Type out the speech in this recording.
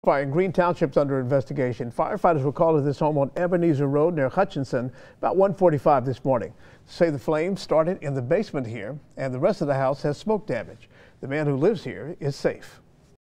Fire in Green Township's under investigation. Firefighters were called to this home on Ebenezer Road near Hutchinson about 1:45 this morning. Say the flames started in the basement here, and the rest of the house has smoke damage. The man who lives here is safe.